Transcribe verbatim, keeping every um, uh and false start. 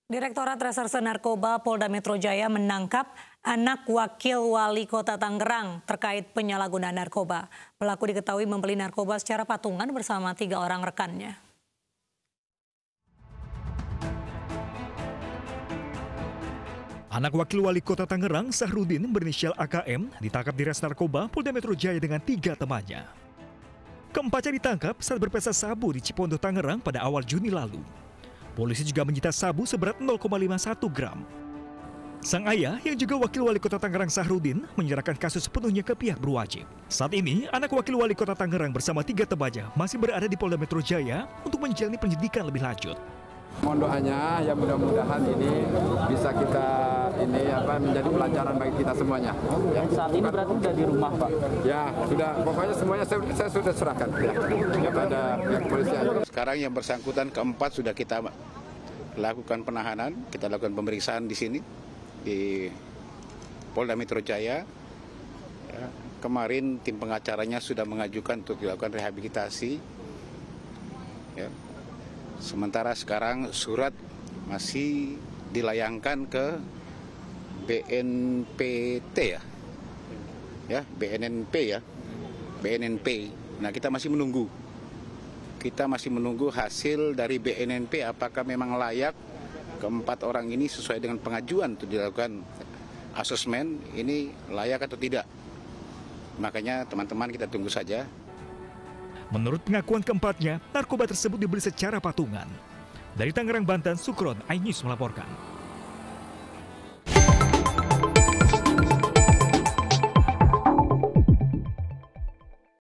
Direktorat Reserse Narkoba Polda Metro Jaya menangkap anak Wakil Wali Kota Tangerang terkait penyalahgunaan narkoba. Pelaku diketahui membeli narkoba secara patungan bersama tiga orang rekannya. Anak Wakil Wali Kota Tangerang, Sahrudin, berinisial A K M, ditangkap di Res Narkoba Polda Metro Jaya dengan tiga temannya. Keempatnya ditangkap saat berpesta sabu di Cipondo, Tangerang pada awal Juni lalu. Polisi juga menyita sabu seberat nol koma lima satu gram. Sang ayah, yang juga Wakil Wali Kota Tangerang Sahrudin, menyerahkan kasus sepenuhnya ke pihak berwajib. Saat ini, anak Wakil Wali Kota Tangerang bersama tiga temannya masih berada di Polda Metro Jaya untuk menjalani penyidikan lebih lanjut. Mohon doanya ya, mudah-mudahan ini bisa kita ini apa menjadi pelajaran bagi kita semuanya. Ya. Saat ini berarti sudah di rumah, Pak? Ya, sudah. Pokoknya semuanya saya, saya sudah serahkan ya, kepada pihak kepolisian. Sekarang yang bersangkutan keempat sudah kita lakukan penahanan, kita lakukan pemeriksaan di sini di Polda Metro Jaya. Ya, kemarin tim pengacaranya sudah mengajukan untuk dilakukan rehabilitasi. Ya. Sementara sekarang surat masih dilayangkan ke B N P T ya, ya B N N P ya, B N N P. Nah, kita masih menunggu, kita masih menunggu hasil dari B N N P apakah memang layak keempat orang ini sesuai dengan pengajuan untuk dilakukan asesmen ini layak atau tidak. Makanya teman-teman kita tunggu saja. Menurut pengakuan keempatnya, narkoba tersebut dibeli secara patungan. Dari Tangerang, Banten, Sukron, iNews melaporkan.